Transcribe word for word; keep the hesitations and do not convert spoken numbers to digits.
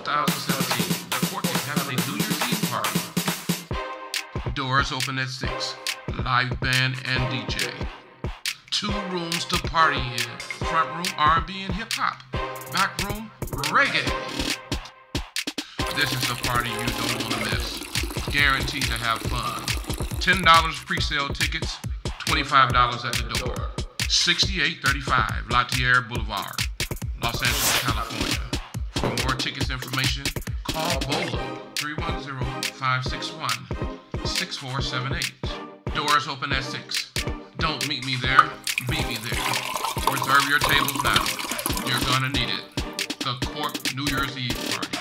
thousand seventeen, the Cork is having a New Year's Eve party. Doors open at six. Live band and D J. Two rooms to party in. Front room, R and B and hip hop. Back room, reggae. This is the party you don't want to miss. Guaranteed to have fun. ten dollars pre-sale tickets, twenty-five dollars at the door. sixty-eight thirty-five La Tierra Boulevard, Los Angeles, California. For more tickets information, call Bolo three one zero, five six one, six four seven eight. Doors open at six. Don't meet me there, meet me there. Reserve your tables now. You're gonna need it. The Cork New Year's Eve party.